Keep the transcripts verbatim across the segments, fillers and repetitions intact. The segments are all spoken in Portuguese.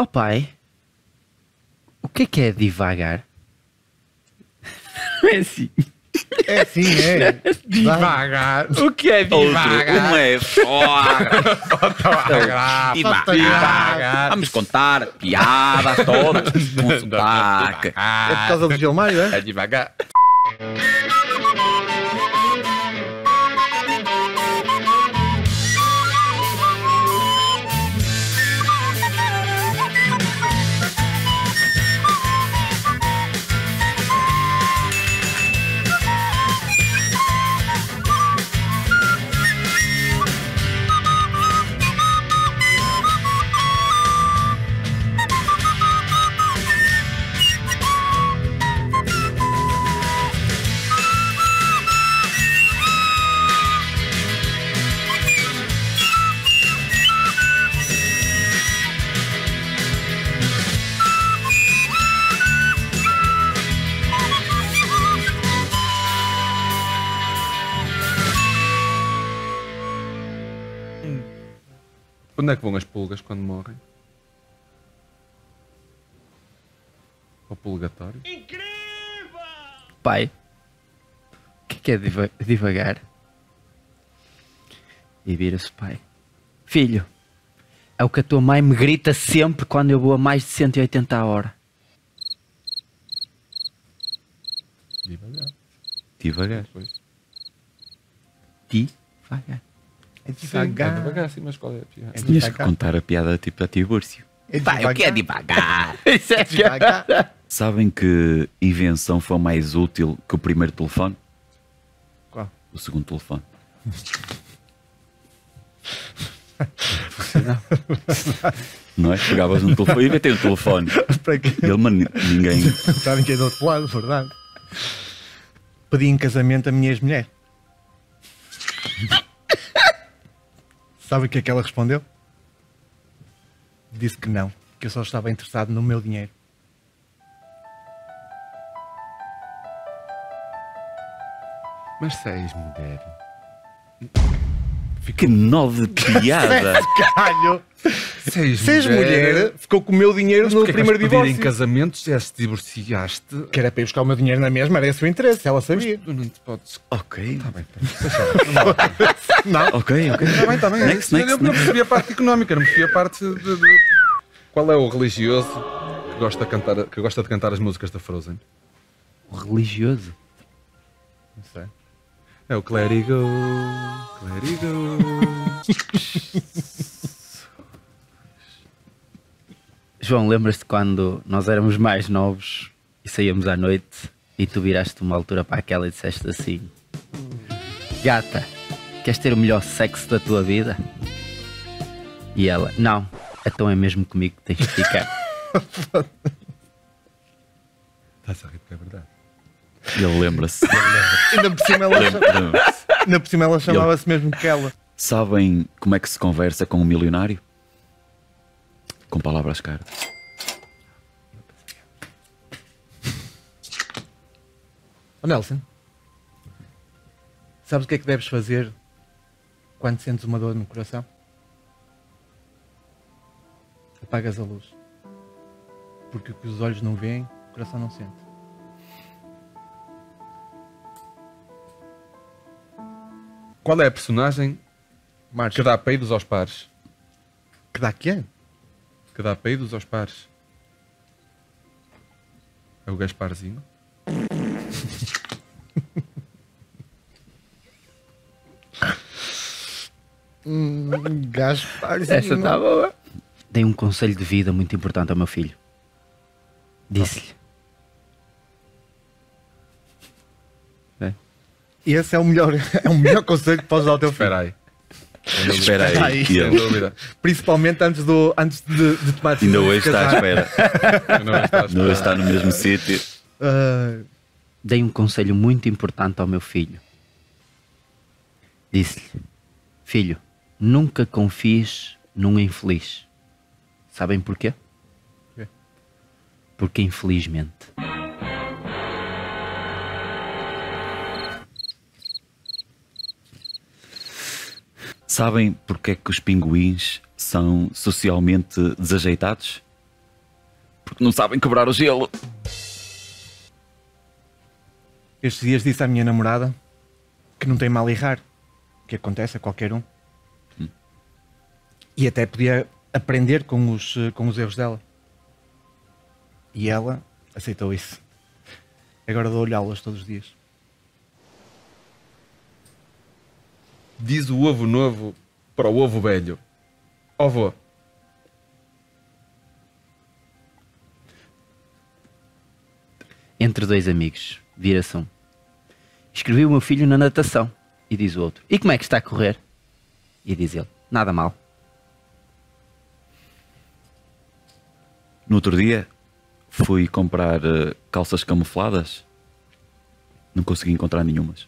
Ó pai, o que é que é devagar? É assim. É assim, é. Devagar. O que é devagar? Outro, um é fora. Devagar. Devagar. Vamos contar piadas todas com sotaque. É por causa do Gilmário, é? É devagar. Onde é que vão as pulgas quando morrem? Ao purgatório? Pai, o que é que é deva- devagar? E vira-se o pai. Filho, é o que a tua mãe me grita sempre quando eu vou a mais de cento e oitenta a hora. Devagar. Devagar. Pois. Devagar. É Sim, é devagar. devagar, sim, mas qual é a piada? É Tinhas que devagar. contar a piada tipo a Tibúrcio. É Pai, o que é devagar? Isso é devagar. Sabem que invenção foi mais útil que o primeiro telefone? Qual? O segundo telefone. Não é? Pegavas um telefone e inventei um telefone. Para quê? E ele, mano, ninguém. Sabem que é do outro lado, verdade. Pedi em casamento a minha ex-mulher. Sabe o que é que ela respondeu? Disse que não, que eu só estava interessado no meu dinheiro. Mas se és mulher. Que nove piada! Caralho! Se és Se és mulher, ficou com o meu dinheiro Mas no porque é que primeiro vais pedir divórcio. em casamento, já se divorciaste. Que era para ir buscar o meu dinheiro na mesma, era esse o interesse, ela sabia. Tu não te podes. Ok. Está bem, Não, Ok, ok. está bem, está bem. Next, Eu next, não next. percebi a parte económica, não percebi a parte de, de- Qual é o religioso que gosta, de cantar, que gosta de cantar as músicas da Frozen? O religioso. não sei. É o Clérigo. Clérigo. João, lembras-te quando nós éramos mais novos e saíamos à noite e tu viraste uma altura para aquela e disseste assim: gata, queres ter o melhor sexo da tua vida? E ela: não, então é mesmo comigo que tens de ficar. Estás a rir porque é verdade. Ele lembra-se. Ainda por cima ela, Lembra-se. ainda por cima ela chamava-se mesmo que ela. Sabem como é que se conversa com um milionário? Com palavras caras. Ó Nelson, sabes o que é que deves fazer quando sentes uma dor no coração? Apagas a luz. Porque o que os olhos não veem, o coração não sente. Qual é a personagem Marcha. que dá peidos aos pares? Que dá quê? Que dá peidos aos pares? É o Gasparzinho? Hum, Gaspar. Essa está boa. Dei um conselho de vida muito importante ao meu filho. Disse-lhe: Esse é o melhor, é o melhor conselho que podes dar ao teu filho. Espera aí. Espera Espera aí. aí. Sem Ian. dúvida. Principalmente antes, do, antes de, de tomar Ainda decisões de hoje está à casar. espera. Não está a Ainda hoje está no mesmo sítio. Ah, dei um conselho muito importante ao meu filho. Disse-lhe: filho, nunca confies num infeliz. Sabem porquê? Porquê? Porque infelizmente. Sabem porque é que os pinguins são socialmente desajeitados? Porque não sabem quebrar o gelo. Estes dias disse à minha namorada que não tem mal errar, que acontece a qualquer um. Hum. E até podia aprender com os, com os erros dela. E ela aceitou isso. Agora dou-lhe aulas todos os dias. Diz o ovo novo para o ovo velho: ó vô, Entre dois amigos, vira-se um. Escrevi o meu filho na natação. E diz o outro: e como é que está a correr? E diz ele: nada mal. No outro dia fui comprar uh, calças camufladas. Não consegui encontrar nenhumas.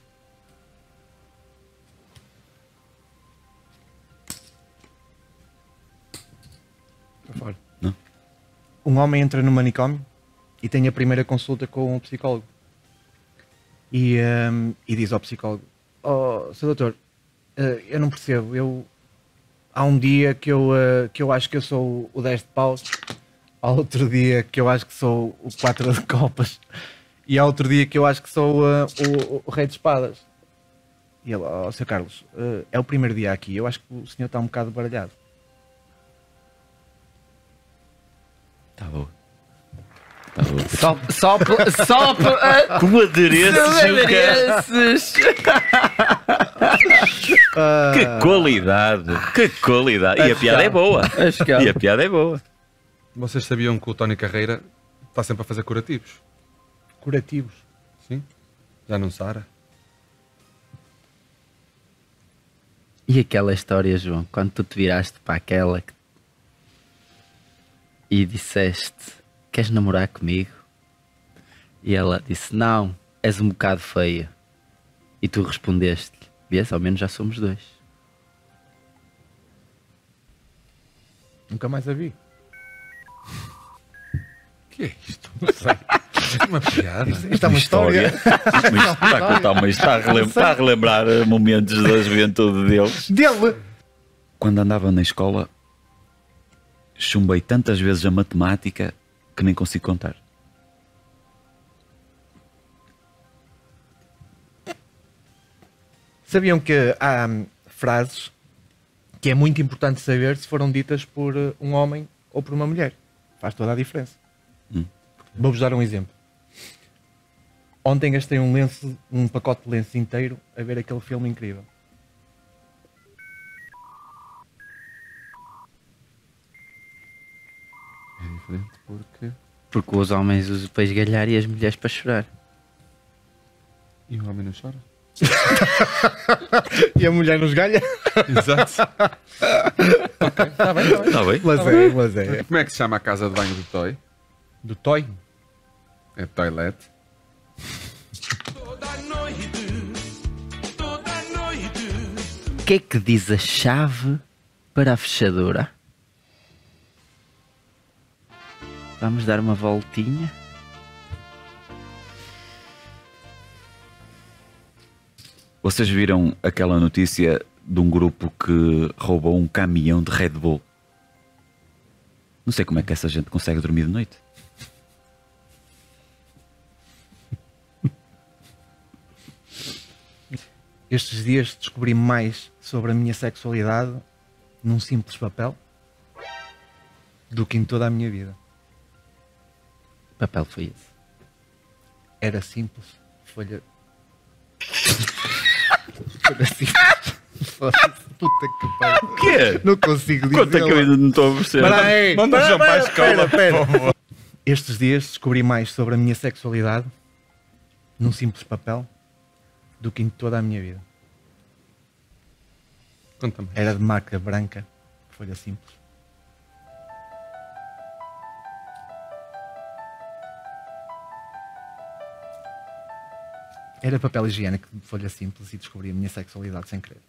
Para fora. Não? Um homem entra no manicômio e tem a primeira consulta com um psicólogo. E, hum, e diz ao psicólogo: oh, seu doutor, eh, eu não percebo. Eu, há um dia que eu, eh, que eu acho que eu sou o dez de paus. Há outro dia que eu acho que sou o quatro de copas. E há outro dia que eu acho que sou eh, o, o rei de espadas. E ele: oh, seu Carlos, eh, é o primeiro dia aqui. Eu acho que o senhor está um bocado baralhado. Está boa. Está boa. Só, só, p- só p- ah, Com adereços, adereços. Que qualidade! Que qualidade! E a piada é boa! Acho que é. E a piada é boa! vocês sabiam que o Tony Carreira está sempre a fazer curativos? Curativos. Sim? Já não Sara? E aquela história, João, quando tu te viraste para aquela que- e disseste: queres namorar comigo? E ela disse: não, és um bocado feia. E tu respondeste: vês, ao menos já somos dois. Nunca mais a vi. O que é isto? Não sei. É uma piada. Isto é uma história. Mas está a contar uma está a, relem- está a relembrar eh, momentos da juventude deles. Dele! Quando andava na escola, chumbei tantas vezes a matemática que nem consigo contar. Sabiam que há hum, frases que é muito importante saber se foram ditas por uh, um homem ou por uma mulher. Faz toda a diferença. Hum. Vou-vos dar um exemplo. Ontem gastei um lenço, um pacote de lenço inteiro a ver aquele filme incrível. É diferente porque... Porque os homens usam para esgalhar e as mulheres para chorar. E o homem não chora? E a mulher nos galha? Exato. Está bem, está bem. Está bem? Mas é, mas é. Como é que se chama a casa de banho do Toy? Do Toy. É toilet. O que é que diz a chave para a fechadura? Vamos dar uma voltinha. Vocês viram aquela notícia de um grupo que roubou um caminhão de Red Bull? Não sei como é que essa gente consegue dormir de noite. Estes dias descobri mais sobre a minha sexualidade num simples papel do que em toda a minha vida. Que papel foi esse? Era simples. Folha. Folha simples. Foda-se, puta que pariu. O quê? Não consigo dizer. Conta que eu ainda não estou a perceber. Espera aí. Manda o João para a escola, por favor. Estes dias descobri mais sobre a minha sexualidade num simples papel do que em toda a minha vida. Conta-me. Era de marca branca, folha simples. Era papel higiênico de folha simples e descobri a minha sexualidade sem querer.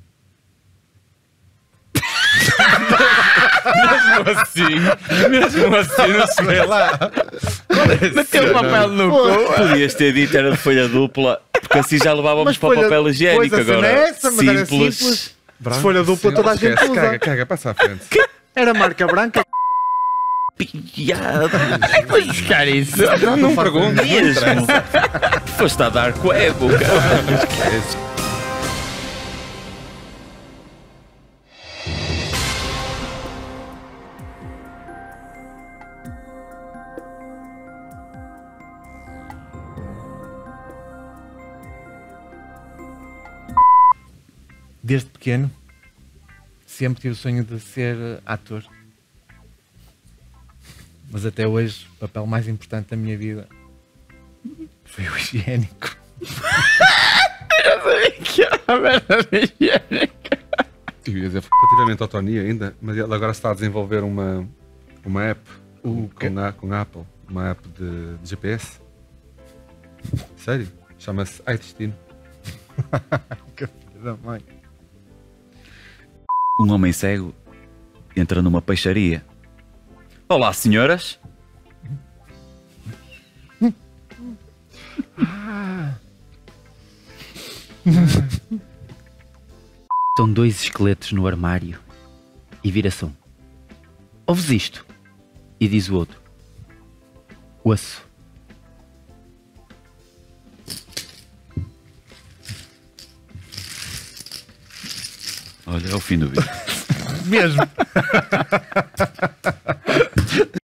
Mesmo assim, mesmo assim, não se vê lá. Meteu o papel no cu. Podias ter dito era de folha dupla, porque assim já levávamos Mas para o folha- papel higiênico. pois, a cena Agora, é essa, mas era simples. simples. Se folha dupla toda a gente Esquece, usa. Caga, caga, passa à frente. Era marca branca. piada. Foi buscar isso. Não, não pergunto. Não interessa. Foste a dar coebo, cara. Esquece. Desde pequeno, sempre tive o sonho de ser ator. Mas até hoje, o papel mais importante da minha vida foi o higiênico. Eu sabia que era a merda da higiênica. Eu ia dizer relativamente à Tony ainda, mas ele agora está a desenvolver uma, uma app O quê? com, a, com a Apple, uma app de, de G P S. Sério? Chama-se iDestino. Que filho da mãe. Um homem cego entra numa peixaria. Olá, senhoras. Estão dois esqueletos no armário e vira-se um. Ouves isto? E diz o outro. Osso. Olha, é o fim do vídeo. Mesmo.